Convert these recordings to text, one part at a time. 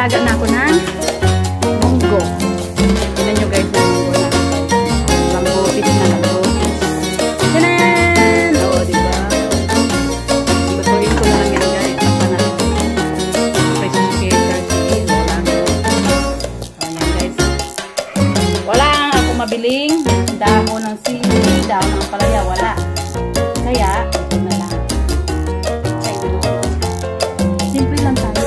Nagtataga na ako ng munggo. Tignan nyo guys, munggo na. Lambutis na lambutis. Tanan! Oo, diba? Lutuin ko na lang yan guys. Tapos na fresh chicken, sili, wala. Ayan guys. Wala ako mabiling dahon ng sili, dahon ng palaya, wala. Kaya, ito na lang. Simple lang tayo.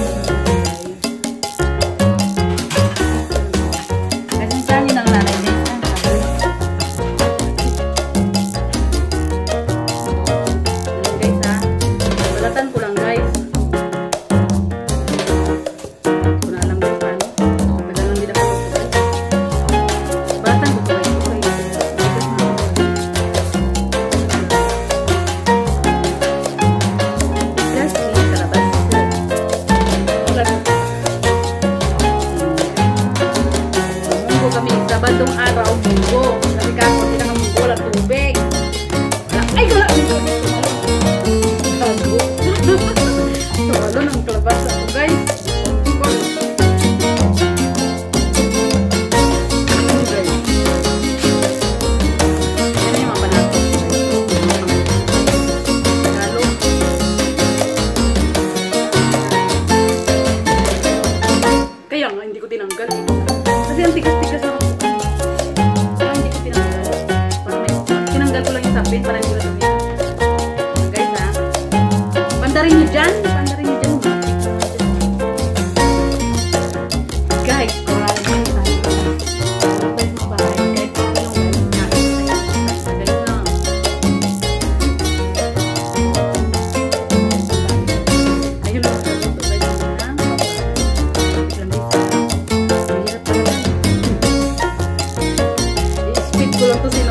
Sabadong araw, munggo. Kasi kako, hindi na munggo, wala tubig. Ay, wala munggo. Gago. Wala ng kalabasa ko, guys. Yan yung mga banato. Halo. Kaya nga, hindi ko tinanggal. Kasi ang tigas-tigas na. Para hindi ko guys ha. Pandarin nyo dyan. Pandarin nyo dyan. Guys, korang nyo tayo. Guys, mabahay. Guys, guys lang. Ayun lang sa luto. Guys, lang. Mahirap pala. I-speed ko lang to sila.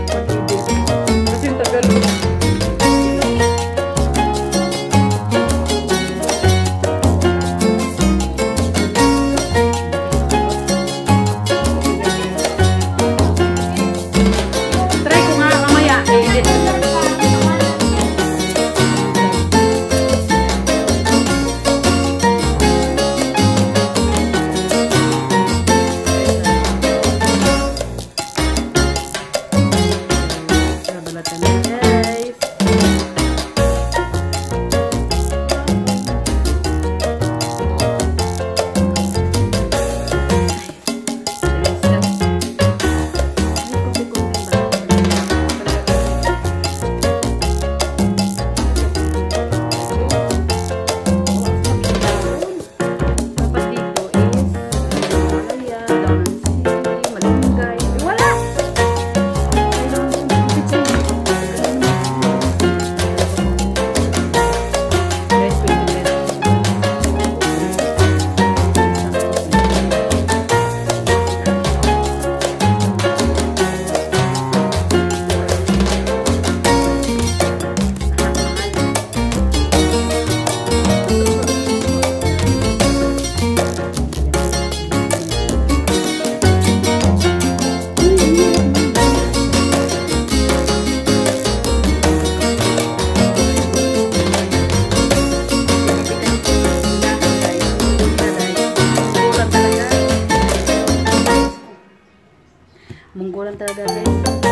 Munggo lang talaga guys.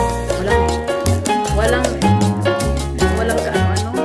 Walang kaano-ano.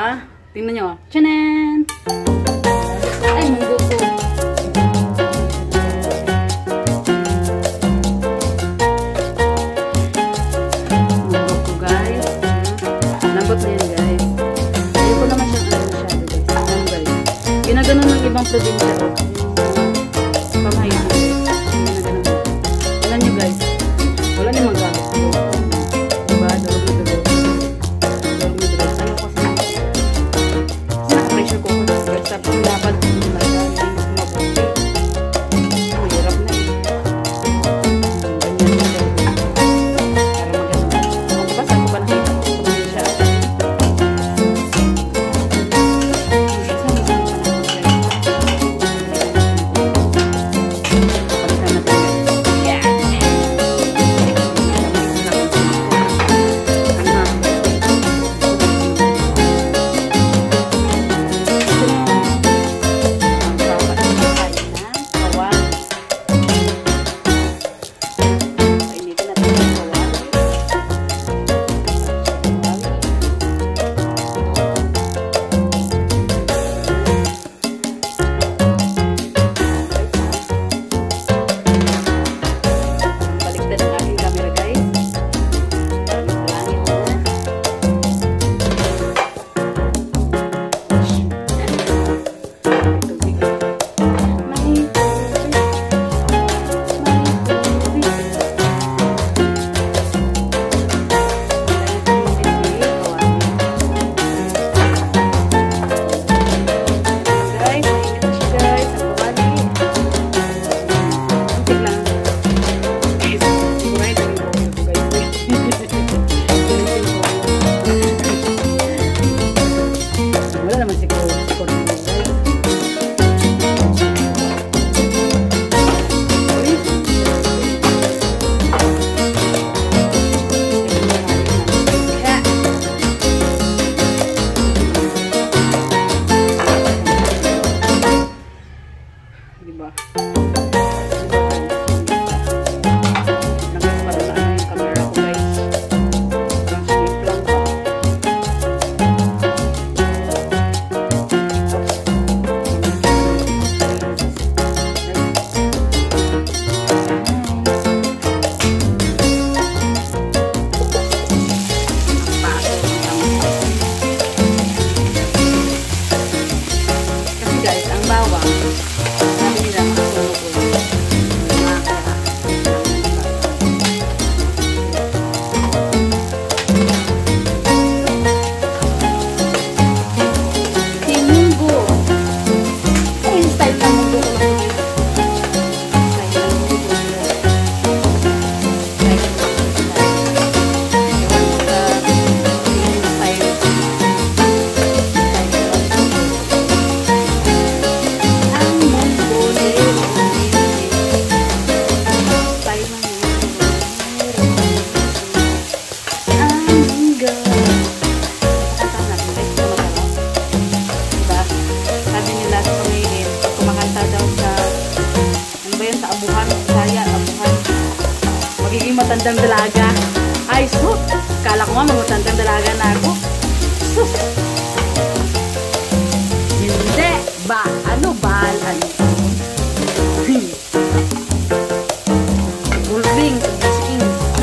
ba? Tingnan nyo. Tchanan! Ay, munggo ko. Munggo ko, guys. Lambot na yan, guys. Ayun ko naman siyang ano masyado, guys. Ano, guys? Ginaganon ng ibang probinsya. Pamahayin, guys. Ginaganon. Alam nyo, guys. Wala namang gamit ko. Diba? Durog-durog. Pressure cooker guys, tapos dapat masyadong mabuti. Mahirap na eh. Ganyan na daw. Para maganda. Diba saan ko ba nakita ko? Ganyan siya. Palitan natin guys. Yeah! Matandang dalaga. Ay, sus! Kala ko nga matandang dalaga na ako. Sus! Hindi! Ba? Ano ba? Ano? Gulbing! Gising!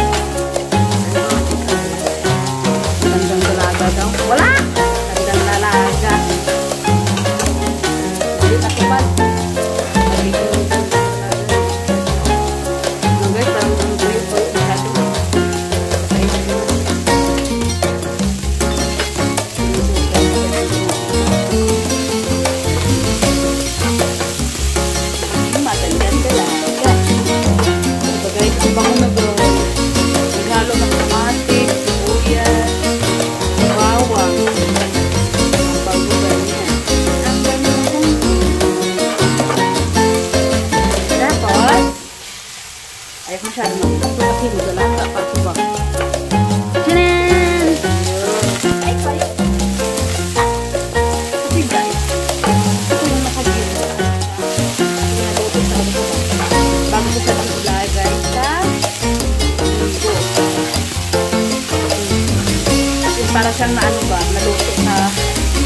Matandang dalaga daw. Wala! Matandang dalaga. Hindi nakipad. Ayos masyado mag-ito kasi magalaga pa ito ba? Tchanan! Ay, pala! Kasi guys, ito yung nakagila. Pinaluto sa ako ba? Bago ko sa ilagay sa munggo. Para siyang na ano ba, naluto sa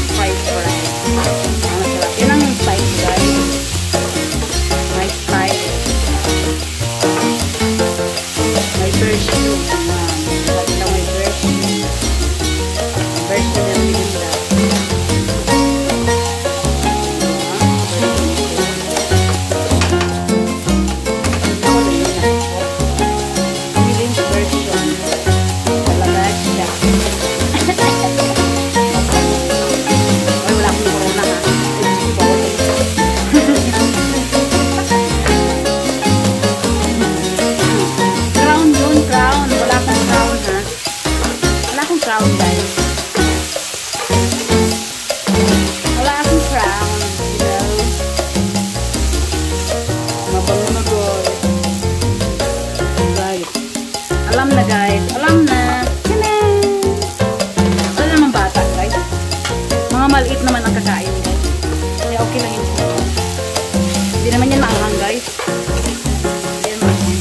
Mga maliit naman ang kakain, guys. Kaya okay lang yun. Hindi naman yan maanghang, guys. Hindi yan maanghang.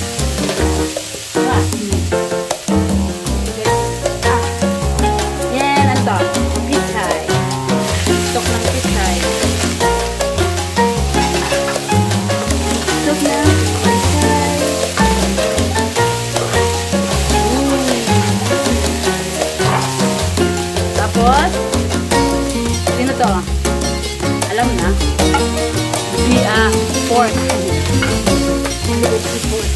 Yan, ano to? Pitay. Stok ng pitay. Stok ng pitay. Tapos, sino to? Alam na. Pork. Pork.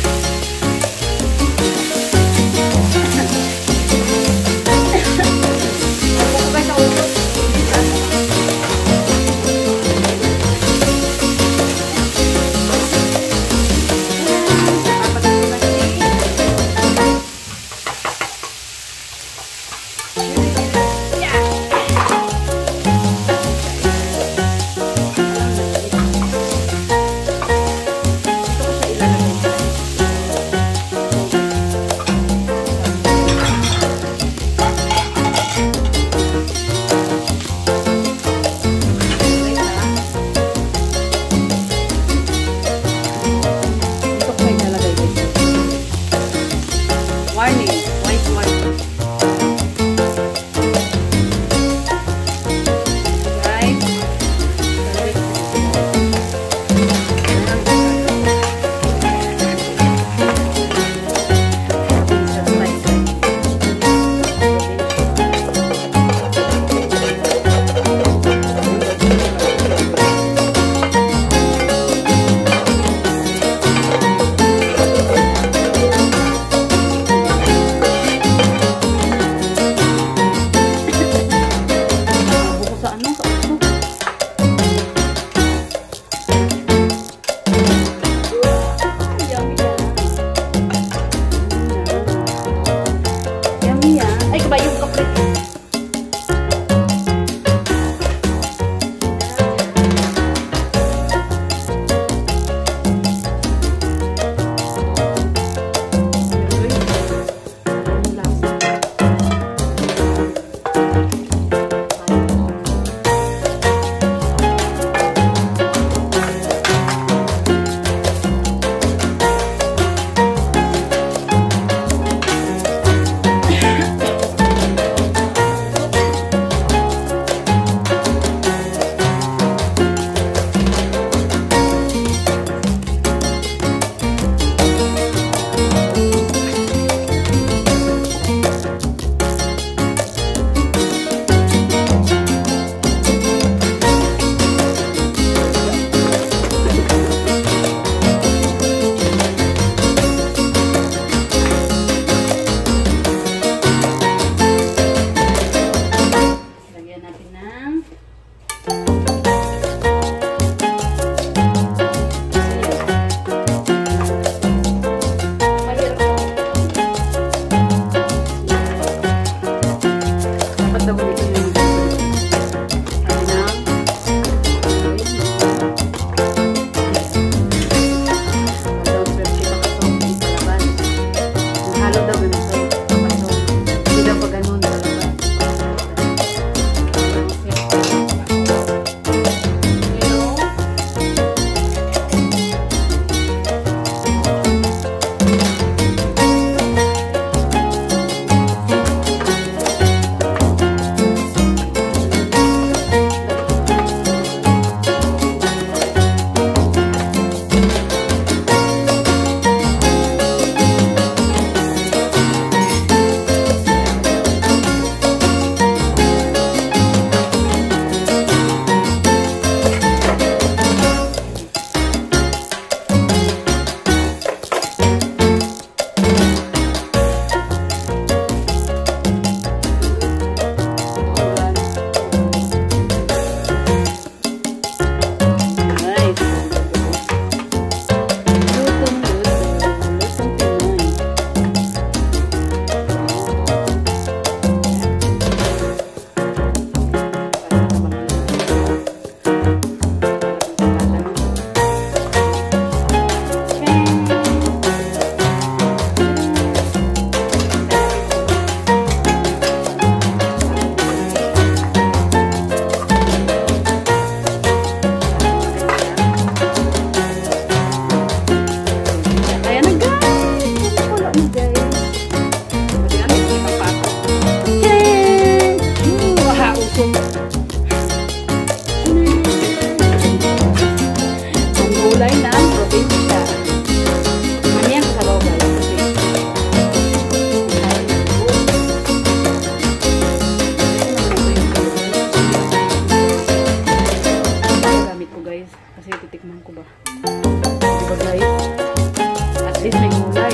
Tikman ko ba? Diba guys? At least may gulay.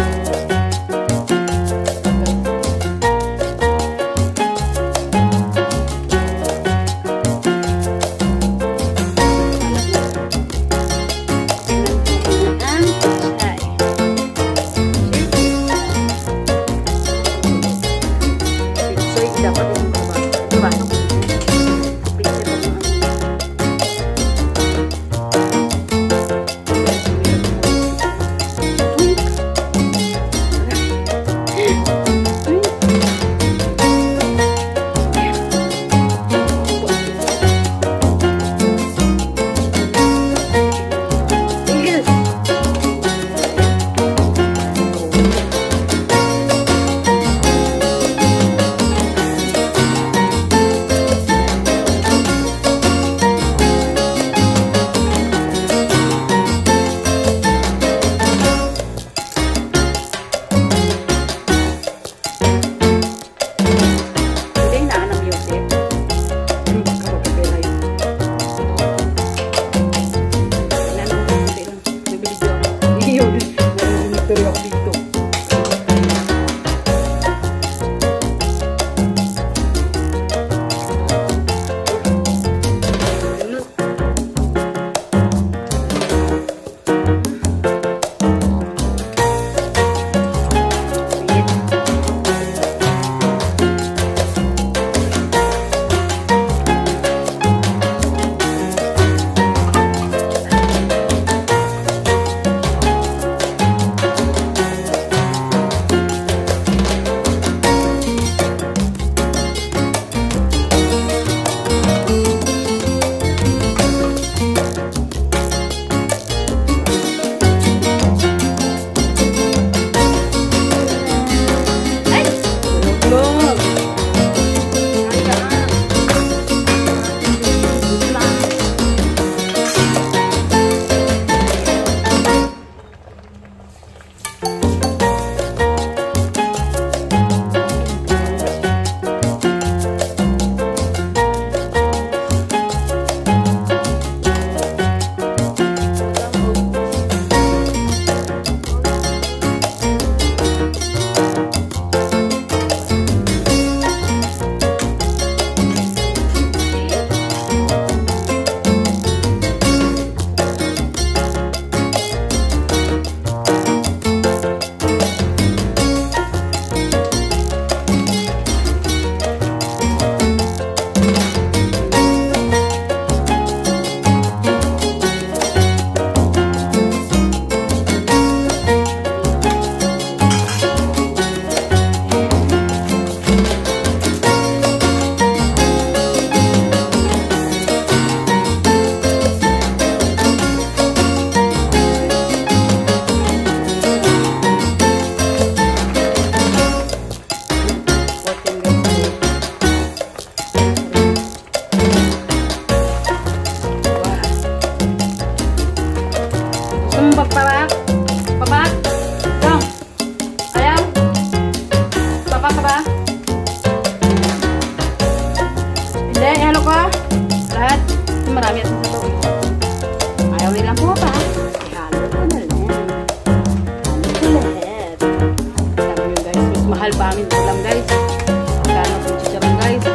Mahal pa amin ulam guys. Magkano po chicharon guys.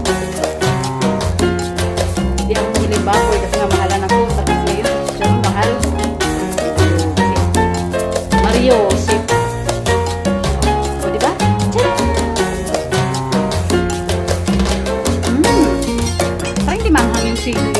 Hindi ako hiling baboy kasi nga mahalan ako. Tapos ngayon chicharon mahal. Mario, sip. O diba? Parang hindi manghang yung sili.